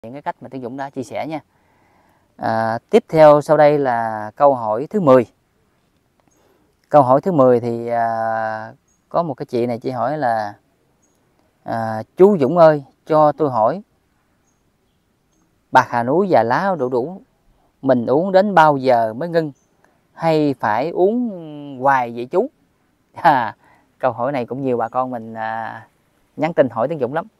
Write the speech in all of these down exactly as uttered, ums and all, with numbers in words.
những cái cách mà Tiến Dũng đã chia sẻ nha. À, tiếp theo sau đây là câu hỏi thứ mười. Câu hỏi thứ mười thì à, có một cái chị này chị hỏi là à, chú Dũng ơi, cho tôi hỏi bạc hà núi và lá đu đủ mình uống đến bao giờ mới ngưng, hay phải uống hoài vậy chú? À, câu hỏi này cũng nhiều bà con mình à, nhắn tin hỏi Tiến Dũng lắm.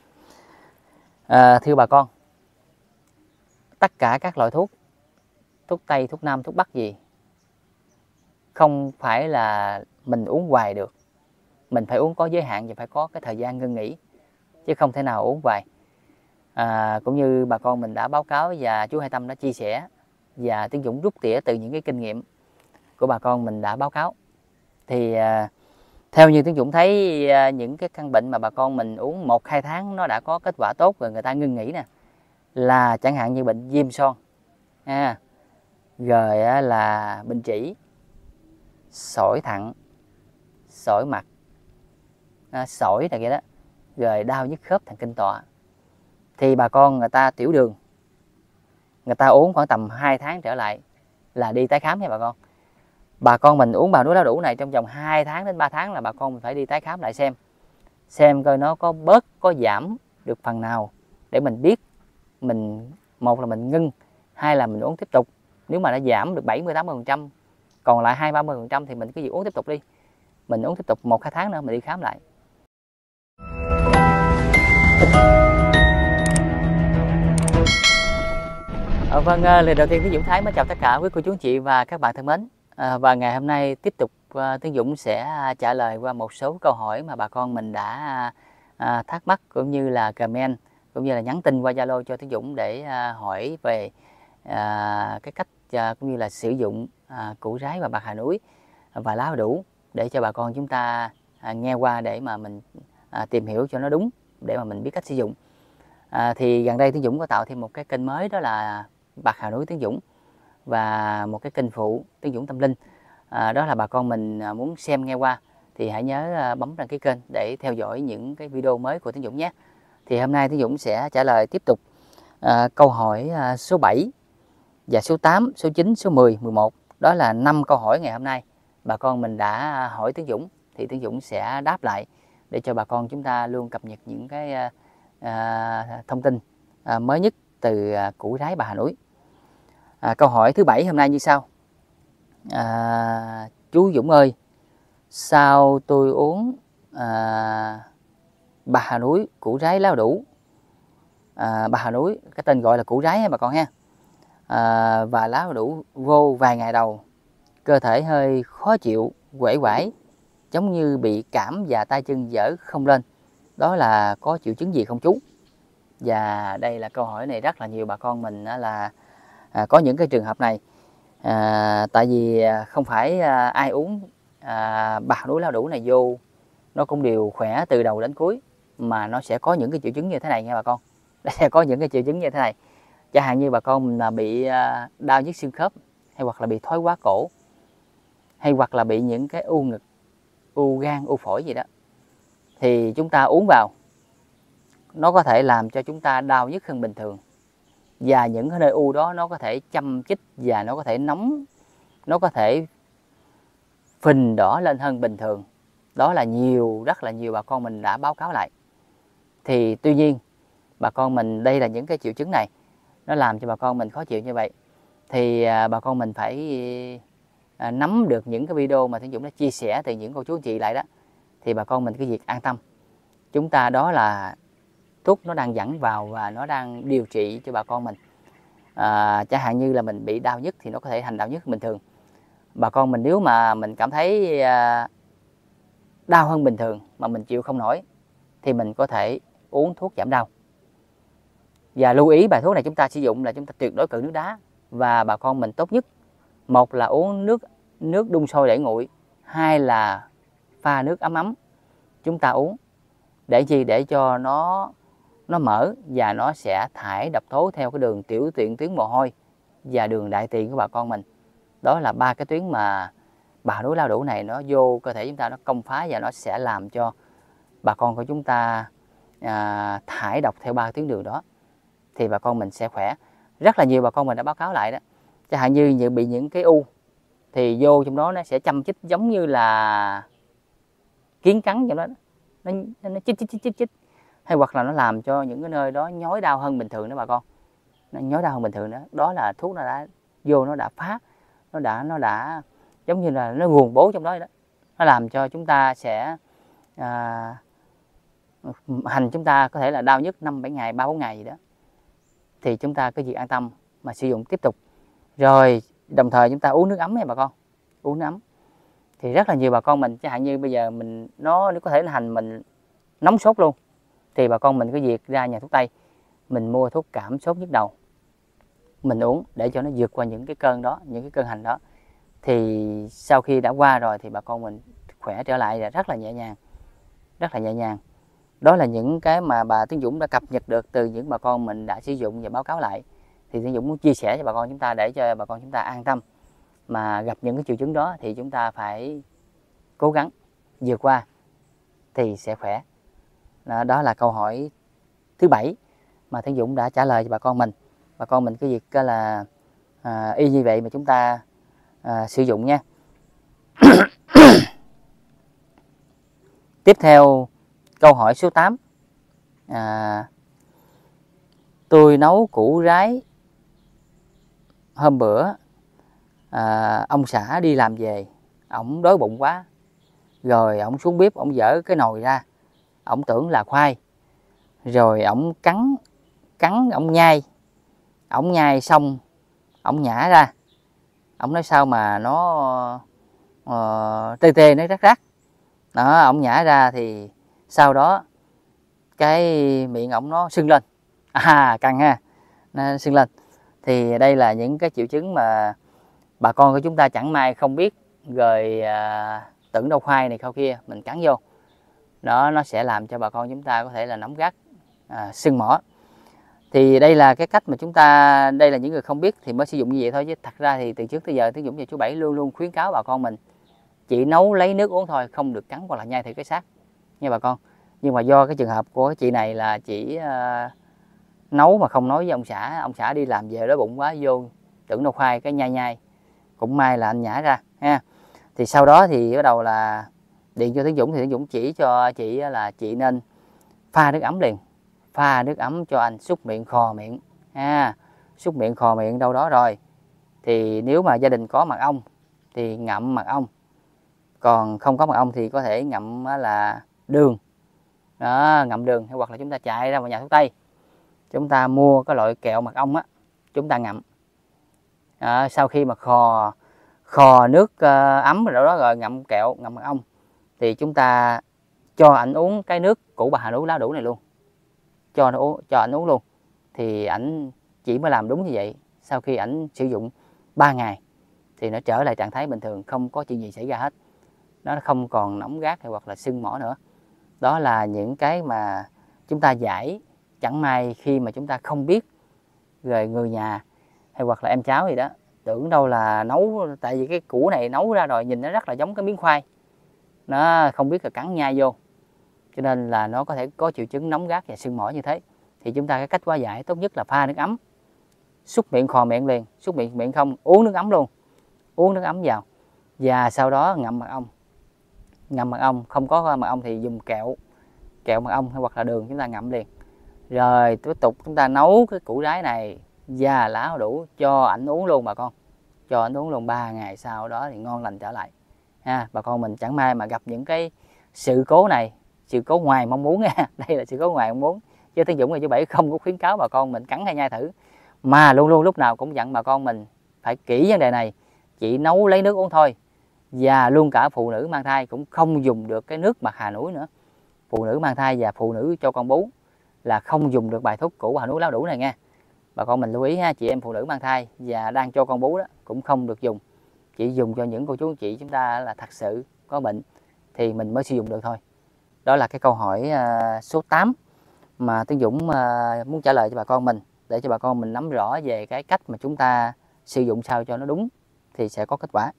À, thưa bà con, tất cả các loại thuốc, thuốc Tây, thuốc Nam, thuốc Bắc gì, không phải là mình uống hoài được. Mình phải uống có giới hạn và phải có cái thời gian ngưng nghỉ, chứ không thể nào uống hoài. À, cũng như bà con mình đã báo cáo và chú Hai Tâm đã chia sẻ, và Tiến Dũng rút tỉa từ những cái kinh nghiệm của bà con mình đã báo cáo. Thì à, theo như Tiến Dũng thấy à, những cái căn bệnh mà bà con mình uống một hai tháng nó đã có kết quả tốt rồi, người ta ngưng nghỉ nè, là chẳng hạn như bệnh viêm son, à, rồi là bệnh trĩ, sỏi thận, sỏi mặt, à, sỏi này kia đó, rồi đau nhức khớp thần kinh tọa. Thì bà con người ta tiểu đường, người ta uống khoảng tầm hai tháng trở lại là đi tái khám nha bà con. Bà con mình uống bào núi lá đủ này trong vòng hai tháng đến ba tháng là bà con mình phải đi tái khám lại xem xem coi nó có bớt, có giảm được phần nào, để mình biết mình, một là mình ngưng, hai là mình uống tiếp tục. Nếu mà nó giảm được bảy mươi tám mươi phần trăm, còn lại hai ba mươi phần trăm thì mình cứ việc uống tiếp tục đi. Mình uống tiếp tục một hai tháng nữa mình đi khám lại. À, vâng, lời đầu tiên Tiến Dũng Thái mới chào tất cả quý cô chú anh chị và các bạn thân mến. À, và ngày hôm nay tiếp tục uh, Tiến Dũng sẽ trả lời qua một số câu hỏi mà bà con mình đã uh, thắc mắc, cũng như là comment, cũng như là nhắn tin qua Zalo cho Tiến Dũng để uh, hỏi về uh, cái cách uh, cũng như là sử dụng uh, củ rái và bạc hà núi và lá đủ, để cho bà con chúng ta uh, nghe qua để mà mình uh, tìm hiểu cho nó đúng, để mà mình biết cách sử dụng. À, thì gần đây Tiến Dũng có tạo thêm một cái kênh mới, đó là bạc hà núi Tiến Dũng, và một cái kênh phụ Tiến Dũng Tâm Linh. À, đó là bà con mình muốn xem nghe qua thì hãy nhớ bấm đăng ký kênh để theo dõi những cái video mới của Tiến Dũng nhé. Thì hôm nay Tiến Dũng sẽ trả lời tiếp tục à, câu hỏi à, số bảy và số tám, số chín, số mười, mười một. Đó là năm câu hỏi ngày hôm nay bà con mình đã hỏi Tiến Dũng, thì Tiến Dũng sẽ đáp lại để cho bà con chúng ta luôn cập nhật những cái à, à, thông tin à, mới nhất từ à, củ rái bạc hà núi. À, câu hỏi thứ bảy hôm nay như sau. À, chú Dũng ơi, sao tôi uống à, bạc hà núi, củ rái lá đủ, à, bạc hà núi cái tên gọi là củ rái ha bà con ha, à, và lá đủ vô vài ngày đầu, cơ thể hơi khó chịu, uể oải, giống như bị cảm và tay chân dở không lên, đó là có triệu chứng gì không chú? Và đây là câu hỏi này rất là nhiều bà con mình là à, có những cái trường hợp này. À, tại vì không phải à, ai uống à, bạc núi lá đủ này vô nó cũng đều khỏe từ đầu đến cuối, mà nó sẽ có những cái triệu chứng như thế này nha bà con. Nó sẽ có những cái triệu chứng như thế này, chẳng hạn như bà con mình là bị à, đau nhức xương khớp, hay hoặc là bị thoái hóa cổ, hay hoặc là bị những cái u ngực, u gan, u phổi gì đó, thì chúng ta uống vào nó có thể làm cho chúng ta đau nhức hơn bình thường, và những cái nơi u đó nó có thể châm chích, và nó có thể nóng, nó có thể phình đỏ lên hơn bình thường. Đó là nhiều, rất là nhiều bà con mình đã báo cáo lại. Thì tuy nhiên bà con mình, đây là những cái triệu chứng này nó làm cho bà con mình khó chịu như vậy, thì à, bà con mình phải à, nắm được những cái video mà Tiến Dũng đã chia sẻ từ những cô chú anh chị lại đó, thì bà con mình cái việc an tâm, chúng ta đó là thuốc nó đang dẫn vào và nó đang điều trị cho bà con mình. À, chẳng hạn như là mình bị đau nhức thì nó có thể thành đau nhức bình thường. Bà con mình nếu mà mình cảm thấy à, đau hơn bình thường mà mình chịu không nổi, thì mình có thể uống thuốc giảm đau. Và lưu ý bài thuốc này chúng ta sử dụng là chúng ta tuyệt đối cự nước đá, và bà con mình tốt nhất, một là uống nước nước đun sôi để nguội, hai là pha nước ấm ấm chúng ta uống. Để chi? Để cho nó nó mở và nó sẽ thải độc tố theo cái đường tiểu tiện tuyến mồ hôi và đường đại tiện của bà con mình. Đó là ba cái tuyến mà bạc núi lá đủ này nó vô cơ thể chúng ta, nó công phá và nó sẽ làm cho bà con của chúng ta à, thải độc theo ba tuyến đường đó. thì bà con mình sẽ khỏe. Rất là nhiều bà con mình đã báo cáo lại đó, chẳng hạn như, như bị những cái u thì vô trong đó nó sẽ châm chích giống như là kiến cắn trong đó, nó, nó chích chích chích chích chích, hay hoặc là nó làm cho những cái nơi đó nhói đau hơn bình thường đó bà con, nó nhói đau hơn bình thường đó. Đó là thuốc nó đã vô, nó đã phá, nó đã nó đã giống như là nó nguồn bố trong đó đó, nó làm cho chúng ta sẽ à, hành chúng ta có thể là đau nhức năm bảy ngày, ba bốn ngày gì đó, thì chúng ta cứ việc an tâm mà sử dụng tiếp tục. Rồi đồng thời chúng ta uống nước ấm nha bà con, uống nước ấm thì rất là nhiều bà con mình, chẳng hạn như bây giờ mình nó có thể là hành mình nóng sốt luôn, thì bà con mình cứ việc ra nhà thuốc tây mình mua thuốc cảm sốt nhức đầu mình uống để cho nó vượt qua những cái cơn đó, những cái cơn hành đó. Thì sau khi đã qua rồi thì bà con mình khỏe trở lại, rất là nhẹ nhàng, rất là nhẹ nhàng. Đó là những cái mà bà Tiến Dũng đã cập nhật được từ những bà con mình đã sử dụng và báo cáo lại. Thì Tiến Dũng muốn chia sẻ cho bà con chúng ta để cho bà con chúng ta an tâm, mà gặp những cái triệu chứng đó thì chúng ta phải cố gắng vượt qua thì sẽ khỏe. Đó, đó là câu hỏi thứ bảy mà Tiến Dũng đã trả lời cho bà con mình. Bà con mình cái việc là à, y như vậy mà chúng ta à, sử dụng nha. Tiếp theo câu hỏi số tám. À, tôi nấu củ rái hôm bữa, à, ông xã đi làm về, ổng đói bụng quá, rồi ổng xuống bếp, ổng dỡ cái nồi ra, ổng tưởng là khoai, rồi ổng cắn cắn ổng nhai, ổng nhai xong ổng nhả ra, ổng nói sao mà nó uh, tê tê, nó rắc rắc đó, ổng nhả ra thì sau đó cái miệng ổng nó sưng lên, à căng ha, nó sưng lên. Thì đây là những cái triệu chứng mà bà con của chúng ta chẳng may không biết, rồi à, tưởng đâu khoai này khâu kia mình cắn vô đó, nó sẽ làm cho bà con chúng ta có thể là nóng gắt, à, sưng mỏ. Thì đây là cái cách mà chúng ta, đây là những người không biết thì mới sử dụng như vậy thôi, chứ thật ra thì từ trước tới giờ Tiến Dũng và chú Bảy luôn luôn khuyến cáo bà con mình chỉ nấu lấy nước uống thôi, không được cắn hoặc là nhai thử cái xác nha bà con. Nhưng mà do cái trường hợp của chị này là chỉ uh, nấu mà không nói với ông xã, ông xã đi làm về đói bụng quá, vô tưởng đâu khoai cái nhai nhai, cũng may là anh nhả ra ha. Thì sau đó thì bắt đầu là điện cho Tiến Dũng, thì Tiến Dũng chỉ cho chị là chị nên pha nước ấm liền, pha nước ấm cho anh súc miệng khò miệng ha, súc miệng khò miệng đâu đó rồi. Thì nếu mà gia đình có mật ong thì ngậm mật ong, còn không có mật ong thì có thể ngậm là đường đó, ngậm đường, hoặc là chúng ta chạy ra vào nhà thuốc tây, chúng ta mua cái loại kẹo mật ong á, chúng ta ngậm đó, sau khi mà khò khò nước uh, ấm rồi đó, rồi ngậm kẹo, ngậm mật ong, thì chúng ta cho ảnh uống cái nước củ bà hà núi lá đủ này luôn, cho nó uống, cho ảnh uống luôn. Thì ảnh chỉ mới làm đúng như vậy, sau khi ảnh sử dụng ba ngày thì nó trở lại trạng thái bình thường, không có chuyện gì xảy ra hết, nó không còn nóng gắt hay hoặc là sưng mỏ nữa. Đó là những cái mà chúng ta giải, chẳng may khi mà chúng ta không biết, rồi người nhà hay hoặc là em cháu gì đó tưởng đâu là nấu, tại vì cái củ này nấu ra rồi nhìn nó rất là giống cái miếng khoai, nó không biết là cắn nhai vô, cho nên là nó có thể có triệu chứng nóng gắt và sưng mỏ như thế. Thì chúng ta cái cách hóa giải tốt nhất là pha nước ấm, súc miệng khò miệng liền, súc miệng miệng không, uống nước ấm luôn, uống nước ấm vào, và sau đó ngậm mật ong, ngậm mật ong, không có mật ong thì dùng kẹo, kẹo mật ong hay hoặc là đường chúng ta ngậm liền. Rồi tiếp tục chúng ta nấu cái củ rái này và lá hoa đủ cho ảnh uống luôn bà con, cho ảnh uống luôn, ba ngày sau đó thì ngon lành trở lại ha. Bà con mình chẳng may mà gặp những cái sự cố này, sự cố ngoài mong muốn nha, đây là sự cố ngoài mong muốn, chứ Tiến Dũng và chú Bảy không có khuyến cáo bà con mình cắn hay nhai thử, mà luôn luôn lúc nào cũng dặn bà con mình phải kỹ vấn đề này, chỉ nấu lấy nước uống thôi. Và luôn cả phụ nữ mang thai cũng không dùng được cái nước bạc hà núi nữa, phụ nữ mang thai và phụ nữ cho con bú là không dùng được bài thuốc củ hà núi lá đủ này nha, bà con mình lưu ý ha. Chị em phụ nữ mang thai và đang cho con bú đó cũng không được dùng, chỉ dùng cho những cô chú anh chị chúng ta là thật sự có bệnh thì mình mới sử dụng được thôi. Đó là cái câu hỏi uh, số tám mà Tiến Dũng uh, muốn trả lời cho bà con mình, để cho bà con mình nắm rõ về cái cách mà chúng ta sử dụng sao cho nó đúng thì sẽ có kết quả.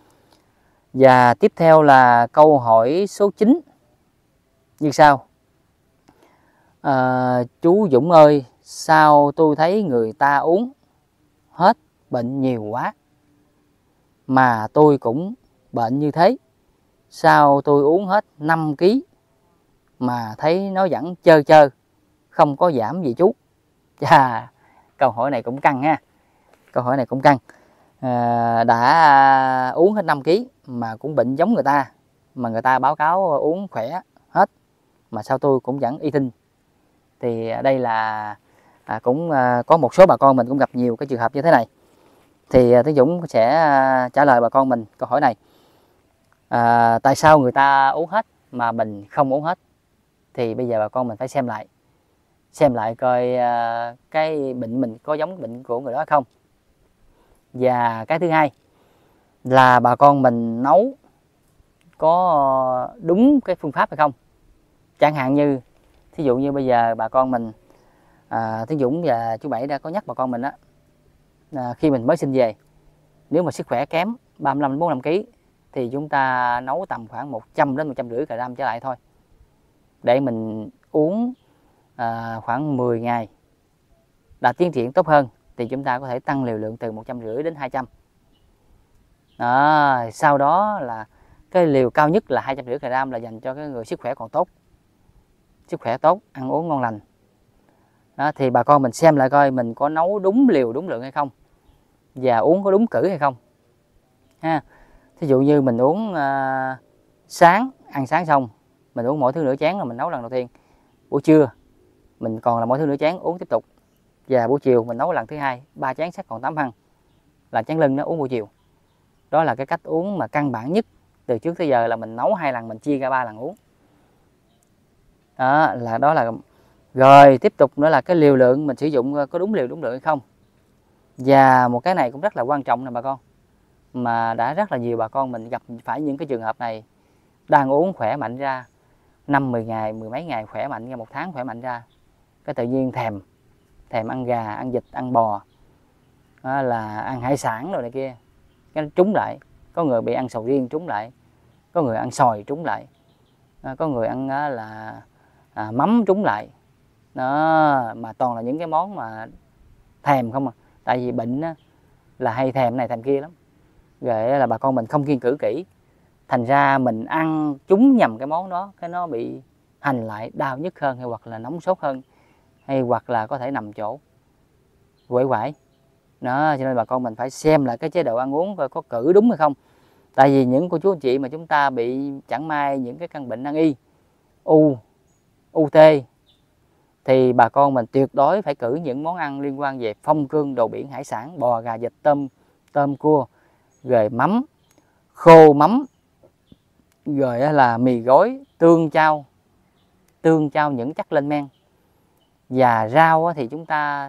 Và tiếp theo là câu hỏi số chín như sau. À, chú Dũng ơi, sao tôi thấy người ta uống hết bệnh nhiều quá, mà tôi cũng bệnh như thế, sao tôi uống hết năm ký mà thấy nó vẫn chơ chơ, không có giảm gì chú. Chà, câu hỏi này cũng căng ha. Câu hỏi này cũng căng. À, đã uống hết năm ký mà cũng bệnh giống người ta, mà người ta báo cáo uống khỏe hết, mà sao tôi cũng vẫn y tinh. Thì đây là à, cũng à, có một số bà con mình cũng gặp nhiều cái trường hợp như thế này. Thì à, Tiến Dũng sẽ à, trả lời bà con mình câu hỏi này. À, tại sao người ta uống hết mà mình không uống hết? Thì bây giờ bà con mình phải xem lại, xem lại coi à, cái bệnh mình có giống bệnh của người đó hay không. Và cái thứ hai là bà con mình nấu có đúng cái phương pháp hay không. Chẳng hạn như thí dụ như bây giờ bà con mình à, Tiến Dũng và chú Bảy đã có nhắc bà con mình á, à, khi mình mới sinh về, nếu mà sức khỏe kém ba mươi lăm đến bốn mươi lăm ký thì chúng ta nấu tầm khoảng một trăm đến một trăm rưỡi gram trở lại thôi, để mình uống à, khoảng mười ngày là tiến triển tốt hơn, thì chúng ta có thể tăng liều lượng từ một trăm rưỡi đến hai trăm. Đó, sau đó là cái liều cao nhất là hai trăm rưỡi gram là dành cho cái người sức khỏe còn tốt, sức khỏe tốt, ăn uống ngon lành. Đó, thì bà con mình xem lại coi mình có nấu đúng liều đúng lượng hay không, và uống có đúng cử hay không ha. Thí dụ như mình uống à, sáng, ăn sáng xong mình uống mỗi thứ nửa chén là mình nấu lần đầu tiên. Buổi trưa mình còn là mỗi thứ nửa chén uống tiếp tục, và buổi chiều mình nấu lần thứ hai, ba chén sắc còn tám phân là chén lưng nó uống buổi chiều. Đó là cái cách uống mà căn bản nhất từ trước tới giờ, là mình nấu hai lần mình chia ra ba lần uống. Đó là đó là rồi tiếp tục nữa là cái liều lượng mình sử dụng có đúng liều đúng lượng hay không. Và một cái này cũng rất là quan trọng nè bà con, mà đã rất là nhiều bà con mình gặp phải những cái trường hợp này, đang uống khỏe mạnh ra năm mười ngày, mười mấy ngày khỏe mạnh ra, một tháng khỏe mạnh ra, cái tự nhiên thèm thèm ăn gà, ăn vịt, ăn bò, đó là ăn hải sản rồi này kia, cái trúng lại. Có người bị ăn sầu riêng trúng lại, có người ăn sòi trúng lại, có người ăn là à, mắm trúng lại. Đó, mà toàn là những cái món mà thèm không à. Tại vì bệnh á, là hay thèm này thèm kia lắm, rồi là bà con mình không kiêng cữ kỹ, thành ra mình ăn trúng nhầm cái món đó, cái nó bị hành lại đau nhức hơn, hay hoặc là nóng sốt hơn, hay hoặc là có thể nằm chỗ quẩy quải. Đó, cho nên bà con mình phải xem lại cái chế độ ăn uống coi có cử đúng hay không. Tại vì những cô chú anh chị mà chúng ta bị chẳng may những cái căn bệnh nan y, u, u tê, thì bà con mình tuyệt đối phải cử những món ăn liên quan về phong cương, đồ biển, hải sản, bò, gà, vịt, tôm, tôm cua, rồi mắm, khô mắm, rồi là mì gói, tương chao, tương chao những chất lên men. Và rau thì chúng ta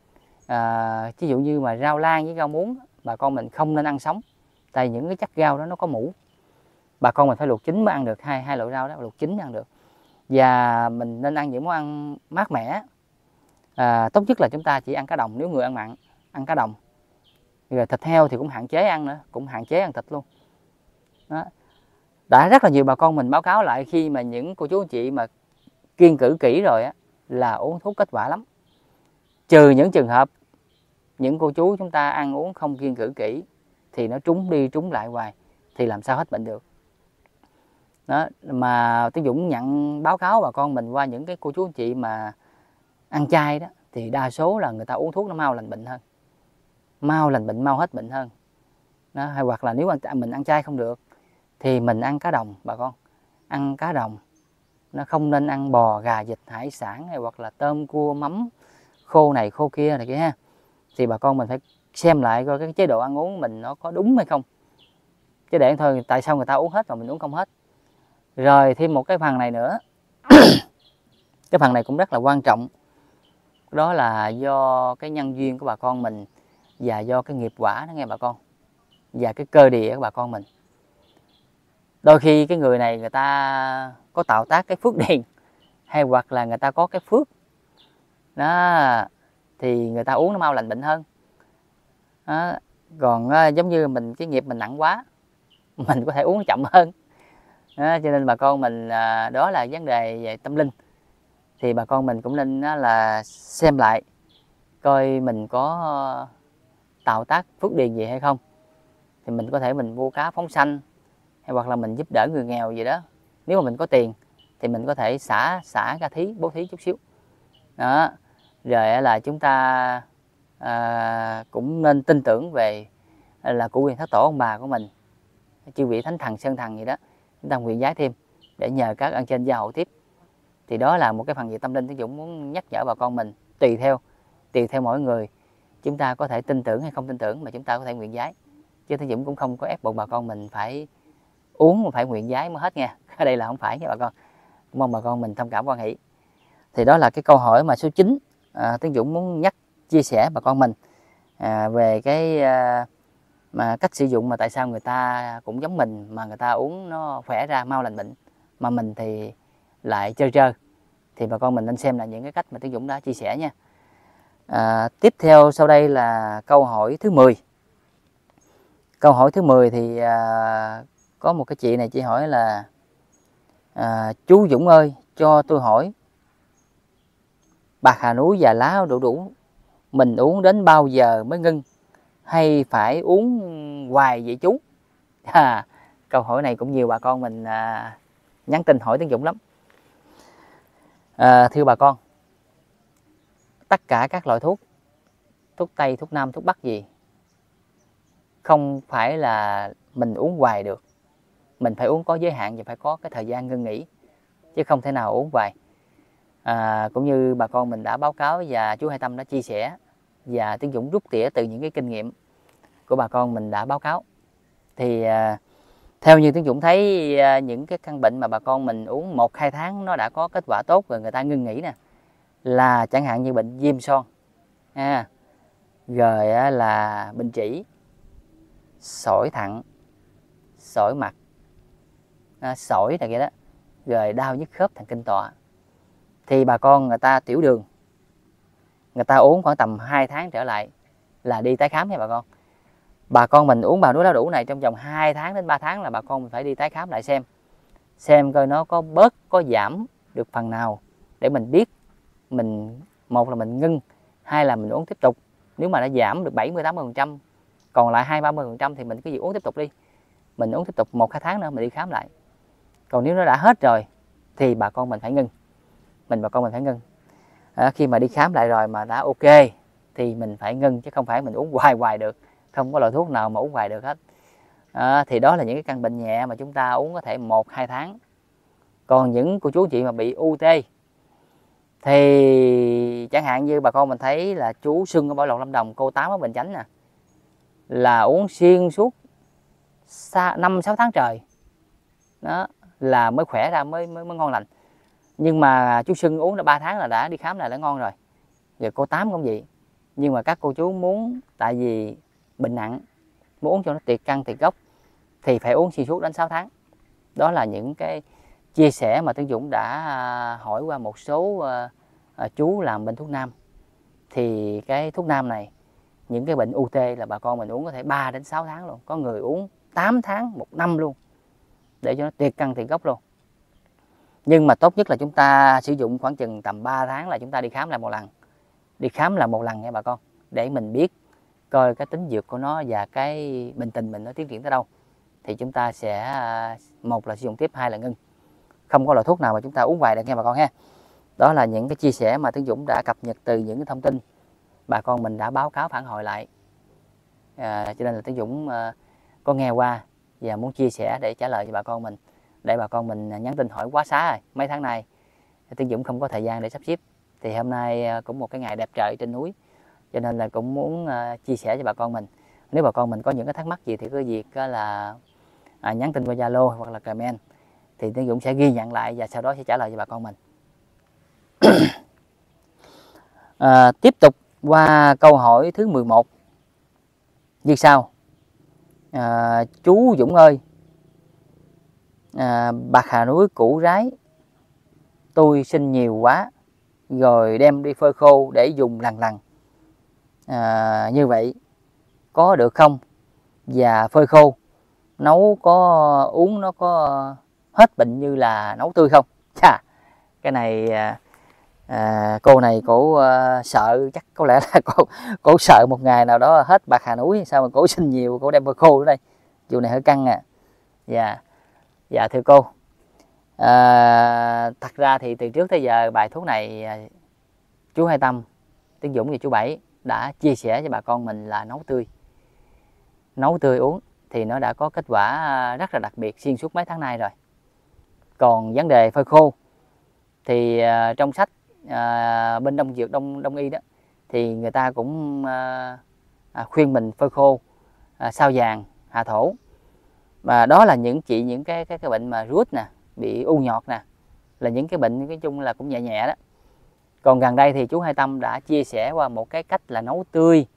à, ví dụ như mà rau lan với rau muống, bà con mình không nên ăn sống, tại những cái chất rau đó nó có mủ. Bà con mình phải luộc chín mới ăn được, hai hai loại rau đó luộc chín mới ăn được. Và mình nên ăn những món ăn mát mẻ. À, tốt nhất là chúng ta chỉ ăn cá đồng nếu người ăn mặn, ăn cá đồng. Rồi thịt heo thì cũng hạn chế ăn nữa, cũng hạn chế ăn thịt luôn. Đó. Đã rất là nhiều bà con mình báo cáo lại khi mà những cô chú anh chị mà kiêng cữ kỹ rồi á, là uống thuốc kết quả lắm. Trừ những trường hợp những cô chú chúng ta ăn uống không kiêng cữ kỹ thì nó trúng đi trúng lại hoài, thì làm sao hết bệnh được. Đó, mà Tiến Dũng nhận báo cáo bà con mình qua những cái cô chú anh chị mà ăn chay đó, thì đa số là người ta uống thuốc nó mau lành bệnh hơn, mau lành bệnh, mau hết bệnh hơn. Đó, hay hoặc là nếu mình ăn chay không được thì mình ăn cá đồng bà con, ăn cá đồng, nó không nên ăn bò, gà, vịt, hải sản, hay hoặc là tôm, cua, mắm, khô này khô kia này kia ha. Thì bà con mình phải xem lại coi cái chế độ ăn uống mình nó có đúng hay không, chứ để thôi tại sao người ta uống hết mà mình uống không hết. Rồi thêm một cái phần này nữa cái phần này cũng rất là quan trọng, đó là do cái nhân duyên của bà con mình, và do cái nghiệp quả đó nghe bà con, và cái cơ địa của bà con mình. Đôi khi cái người này người ta có tạo tác cái phước điền, hay hoặc là người ta có cái phước đó, thì người ta uống nó mau lành bệnh hơn. Đó. Còn giống như mình cái nghiệp mình nặng quá, mình có thể uống chậm hơn. Đó, cho nên bà con mình đó là vấn đề về tâm linh. thì bà con mình cũng nên là xem lại coi mình có tạo tác phước điền gì hay không, thì mình có thể mình mua cá phóng sanh, hay hoặc là mình giúp đỡ người nghèo gì đó. Nếu mà mình có tiền thì mình có thể xả xả ra thí, bố thí chút xíu đó. Rồi là chúng ta à, cũng nên tin tưởng về là cụ quyền thất tổ ông bà của mình, chư vị thánh thần sơn thần gì đó, chúng ta nguyện giái thêm để nhờ các ơn trên gia hộ tiếp. Thì đó là một cái phần gì tâm linh Tiến Dũng muốn nhắc nhở bà con mình, tùy theo tùy theo mỗi người, chúng ta có thể tin tưởng hay không tin tưởng mà chúng ta có thể nguyện giái, chứ Tiến Dũng cũng không có ép buộc bà con mình phải uống mà phải nguyện giái mới hết nha. Ở đây là không phải nha bà con, mong bà con mình thông cảm quan hỷ. Thì đó là cái câu hỏi mà số chín à, Tiến Dũng muốn nhắc chia sẻ bà con mình à, về cái à, mà cách sử dụng mà tại sao người ta cũng giống mình mà người ta uống nó khỏe ra mau lành bệnh, mà mình thì lại trơ trơ. Thì bà con mình nên xem là những cái cách mà Tiến Dũng đã chia sẻ nha. À, tiếp theo sau đây là câu hỏi thứ mười. Câu hỏi thứ mười thì à, có một cái chị này chị hỏi là à, chú Dũng ơi, cho tôi hỏi bạc hà núi và lá đu đủ mình uống đến bao giờ mới ngưng, hay phải uống hoài vậy chú? À, câu hỏi này cũng nhiều bà con mình à, nhắn tin hỏi Tiến Dũng lắm. À, thưa bà con, tất cả các loại thuốc, thuốc Tây, thuốc Nam, thuốc Bắc gì, không phải là mình uống hoài được. Mình phải uống có giới hạn và phải có cái thời gian ngưng nghỉ, chứ không thể nào uống hoài. À, cũng như bà con mình đã báo cáo và chú Hai Tâm đã chia sẻ, và Tiến Dũng rút tỉa từ những cái kinh nghiệm của bà con mình đã báo cáo. Thì à, theo như Tiến Dũng thấy à, những cái căn bệnh mà bà con mình uống một hai tháng nó đã có kết quả tốt rồi, người ta ngưng nghỉ nè, là chẳng hạn như bệnh viêm son, à, rồi á, là bệnh trĩ, sỏi thận, sỏi mặt, à, sỏi này kia đó, rồi đau nhức khớp thần kinh tọa. Thì bà con người ta tiểu đường, người ta uống khoảng tầm hai tháng trở lại là đi tái khám nha bà con. Bà con mình uống bào núi lá đủ này trong vòng hai tháng đến ba tháng là bà con mình phải đi tái khám lại xem xem coi nó có bớt có giảm được phần nào, để mình biết mình, một là mình ngưng, hai là mình uống tiếp tục. Nếu mà nó giảm được bảy mươi tám mươi phần trăm, còn lại hai ba mươi phần trăm thì mình cứ việc uống tiếp tục đi, mình uống tiếp tục một hai tháng nữa mình đi khám lại. Còn nếu nó đã hết rồi thì bà con mình phải ngưng, mình bà con mình phải ngưng. À, khi mà đi khám lại rồi mà đã ok thì mình phải ngưng, chứ không phải mình uống hoài hoài được, không có loại thuốc nào mà uống hoài được hết. À, thì đó là những cái căn bệnh nhẹ mà chúng ta uống có thể một hai tháng. Còn những cô chú chị mà bị u tê thì chẳng hạn như bà con mình thấy là chú Xuân ở Bảo Lộc Lâm Đồng, cô Tám ở Bình Chánh nè, là uống xuyên suốt năm sáu tháng trời đó là mới khỏe ra, mới mới, mới ngon lành. Nhưng mà chú Xuân uống đã ba tháng là đã đi khám lại đã ngon rồi. Rồi cô Tám cũng vậy. Nhưng mà các cô chú muốn, tại vì bệnh nặng, muốn uống cho nó tuyệt căn tuyệt gốc thì phải uống xuyên suốt đến sáu tháng. Đó là những cái chia sẻ mà Tiến Dũng đã hỏi qua một số uh, chú làm bệnh thuốc nam. Thì cái thuốc nam này, những cái bệnh u tê là bà con mình uống có thể ba đến sáu tháng luôn, có người uống tám tháng, một năm luôn, để cho nó tuyệt căn tuyệt gốc luôn. Nhưng mà tốt nhất là chúng ta sử dụng khoảng chừng tầm ba tháng là chúng ta đi khám lại một lần. Đi khám lại một lần nha bà con, để mình biết coi cái tính dược của nó và cái bệnh tình mình nó tiến triển tới đâu. Thì chúng ta sẽ, một là sử dụng tiếp, hai là ngưng. Không có loại thuốc nào mà chúng ta uống hoài được nha bà con ha. Đó là những cái chia sẻ mà Tiến Dũng đã cập nhật từ những cái thông tin bà con mình đã báo cáo phản hồi lại. À, cho nên là Tiến Dũng à, có nghe qua và muốn chia sẻ để trả lời cho bà con mình. Để bà con mình nhắn tin hỏi quá xá rồi, mấy tháng nay Tiến Dũng không có thời gian để sắp xếp. Thì hôm nay cũng một cái ngày đẹp trời trên núi, cho nên là cũng muốn uh, chia sẻ cho bà con mình. Nếu bà con mình có những cái thắc mắc gì thì cứ việc uh, là à, nhắn tin qua Zalo hoặc là comment, thì Tiến Dũng sẽ ghi nhận lại và sau đó sẽ trả lời cho bà con mình. À, tiếp tục qua câu hỏi thứ mười một như sau. À, chú Dũng ơi, à, bạc hà núi củ rái tôi xin nhiều quá, rồi đem đi phơi khô để dùng lần lần, à, như vậy có được không? Và phơi khô nấu có uống nó có hết bệnh như là nấu tươi không? Chà, cái này À, cô này cổ uh, sợ, chắc có lẽ là cô cổ sợ một ngày nào đó hết bạc hà núi, sao mà cổ sinh nhiều, cổ đem phơi khô ở đây. Vụ này hơi căng à. Dạ, dạ thưa cô, à, thật ra thì từ trước tới giờ bài thuốc này chú Hai Tâm, Tiến Dũng và chú Bảy đã chia sẻ cho bà con mình là nấu tươi. Nấu tươi uống thì nó đã có kết quả rất là đặc biệt xuyên suốt mấy tháng nay rồi. Còn vấn đề phơi khô thì uh, trong sách uh, bên Đông Dược Đông Đông Y đó thì người ta cũng uh, khuyên mình phơi khô uh, sao vàng, hạ thổ. Và đó là những trị những cái cái cái bệnh mà rút nè, bị u nhọt nè, là những cái bệnh nói chung là cũng nhẹ nhẹ đó. Còn gần đây thì chú Hai Tâm đã chia sẻ qua một cái cách là nấu tươi,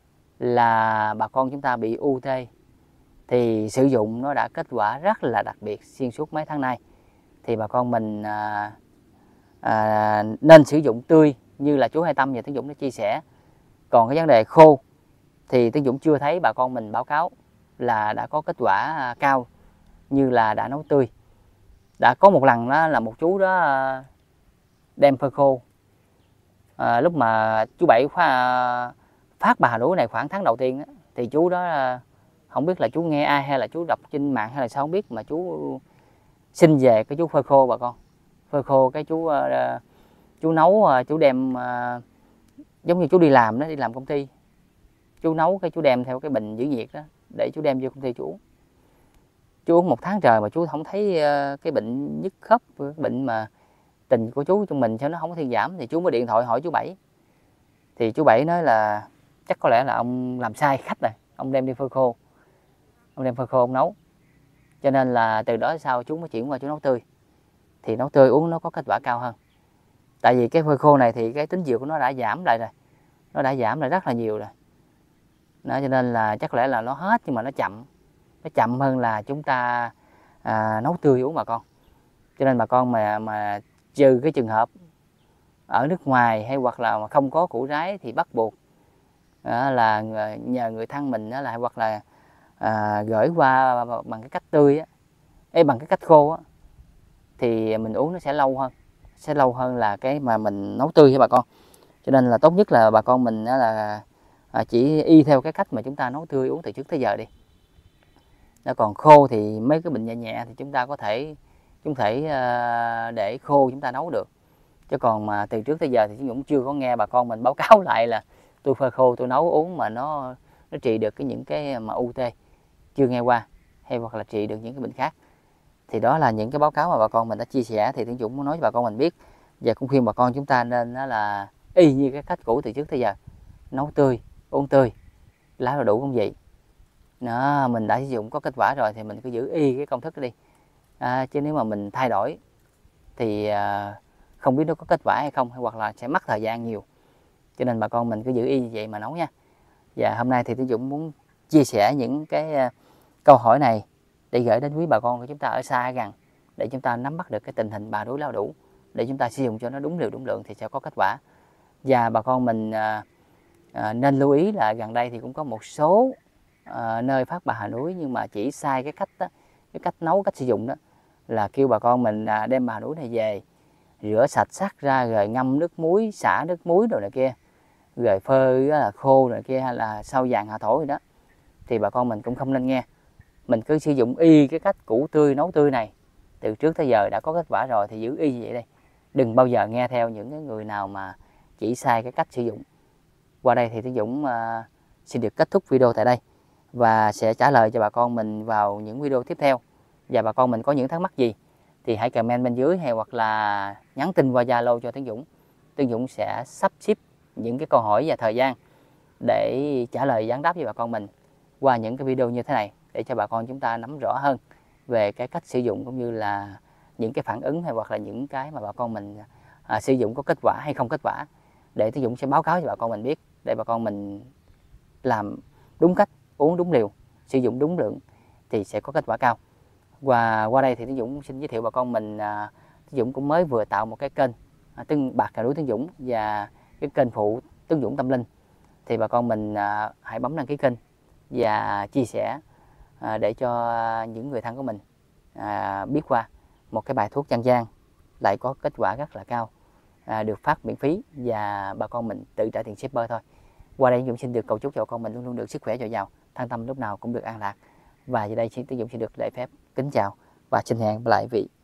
là bà con chúng ta bị u tê thì sử dụng nó đã kết quả rất là đặc biệt xuyên suốt mấy tháng nay. Thì bà con mình à, à, nên sử dụng tươi như là chú Hai Tâm và Tiến Dũng đã chia sẻ. Còn cái vấn đề khô thì Tiến Dũng chưa thấy bà con mình báo cáo là đã có kết quả cao như là đã nấu tươi. Đã có một lần đó là một chú đó đem phơi khô, à, lúc mà chú Bảy khóa, phát bà hà núi này khoảng tháng đầu tiên đó, thì chú đó không biết là chú nghe ai hay là chú đọc trên mạng hay là sao không biết, mà chú xin về cái chú phơi khô bà con. Phơi khô cái chú chú nấu, chú đem giống như chú đi làm đó, đi làm công ty, chú nấu cái chú đem theo cái bình giữ nhiệt đó để chú đem vô công ty chú uống. Chú uống một tháng trời mà chú không thấy cái bệnh nhức khớp, bệnh mà tình của chú trong mình cho nó không có thuyên giảm, thì chú mới điện thoại hỏi chú Bảy. Thì chú Bảy nói là chắc có lẽ là ông làm sai khách rồi, ông đem đi phơi khô, ông đem phơi khô ông nấu. Cho nên là từ đó sau chú mới chuyển qua chú nấu tươi. Thì nấu tươi uống nó có kết quả cao hơn. Tại vì cái phơi khô này thì cái tính dược của nó đã giảm lại rồi, nó đã giảm lại rất là nhiều rồi. Đó, cho nên là chắc lẽ là nó hết nhưng mà nó chậm, nó chậm hơn là chúng ta à, nấu tươi uống bà con. Cho nên bà con mà mà trừ cái trường hợp ở nước ngoài hay hoặc là không có củ rái thì bắt buộc à, là nhờ người thân mình đó, là hoặc là à, gửi qua bằng cái cách tươi á, ấy bằng cái cách khô á, thì mình uống nó sẽ lâu hơn, sẽ lâu hơn là cái mà mình nấu tươi với bà con. Cho nên là tốt nhất là bà con mình đó là à, chỉ y theo cái cách mà chúng ta nấu tươi uống từ trước tới giờ đi. Nó còn khô thì mấy cái bệnh nhẹ nhẹ thì chúng ta có thể chúng thể uh, để khô chúng ta nấu được. Chứ còn mà từ trước tới giờ thì chúng cũng chưa có nghe bà con mình báo cáo lại là tôi phơi khô tôi nấu uống mà nó nó trị được cái những cái mà u tê, chưa nghe qua, hay hoặc là trị được những cái bệnh khác. Thì đó là những cái báo cáo mà bà con mình đã chia sẻ, thì Tiến Dũng muốn nói cho bà con mình biết, và cũng khuyên bà con chúng ta nên đó là y như cái cách cũ từ trước tới giờ, nấu tươi uống tươi lá là đủ công vị. Nó mình đã sử dụng có kết quả rồi thì mình cứ giữ y cái công thức đó đi, à, chứ nếu mà mình thay đổi thì à, không biết nó có kết quả hay không, hay hoặc là sẽ mất thời gian nhiều. Cho nên bà con mình cứ giữ y như vậy mà nấu nha. Và hôm nay thì Tiến Dũng muốn chia sẻ những cái uh, câu hỏi này để gửi đến quý bà con của chúng ta ở xa ở gần, để chúng ta nắm bắt được cái tình hình bà đối lao đủ, để chúng ta sử dụng cho nó đúng liều đúng lượng thì sẽ có kết quả. Và bà con mình uh, uh, nên lưu ý là gần đây thì cũng có một số uh, nơi phát bà hà núi nhưng mà chỉ sai cái cách đó, cái cách nấu, cách sử dụng đó, là kêu bà con mình uh, đem bà hà núi này về rửa sạch sắc ra rồi ngâm nước muối, xả nước muối rồi này kia, rồi phơi là khô rồi kia, hay là sao vàng hạ thổ rồi đó, thì bà con mình cũng không nên nghe. Mình cứ sử dụng y cái cách củ tươi nấu tươi này từ trước tới giờ đã có kết quả rồi thì giữ y như vậy đây. Đừng bao giờ nghe theo những cái người nào mà chỉ sai cái cách sử dụng. Qua đây thì Tiến Dũng uh, xin được kết thúc video tại đây và sẽ trả lời cho bà con mình vào những video tiếp theo. Và bà con mình có những thắc mắc gì thì hãy comment bên dưới, hay hoặc là nhắn tin qua Zalo cho Tiến Dũng. Tiến Dũng sẽ sắp xếp những cái câu hỏi và thời gian để trả lời gián đáp với bà con mình qua những cái video như thế này, để cho bà con chúng ta nắm rõ hơn về cái cách sử dụng cũng như là những cái phản ứng hay hoặc là những cái mà bà con mình à, sử dụng có kết quả hay không kết quả, để Tiến Dũng sẽ báo cáo cho bà con mình biết, để bà con mình làm đúng cách, uống đúng liều, sử dụng đúng lượng thì sẽ có kết quả cao. Và qua đây thì Tiến Dũng xin giới thiệu bà con mình, à, Tiến Dũng cũng mới vừa tạo một cái kênh à, Tương Bạc Hà Núi Tiến Dũng và cái kênh phụ Tiến Dũng Tâm Linh. Thì bà con mình à, hãy bấm đăng ký kênh và chia sẻ à, để cho những người thân của mình à, biết qua một cái bài thuốc dân gian lại có kết quả rất là cao à, được phát miễn phí và bà con mình tự trả tiền shipper thôi. Qua đây Tiến Dũng xin được cầu chúc cho con mình luôn luôn được sức khỏe dồi dào, thân tâm lúc nào cũng được an lạc. Và giờ đây Tiến Dũng xin được lễ phép kính chào và xin hẹn lại vị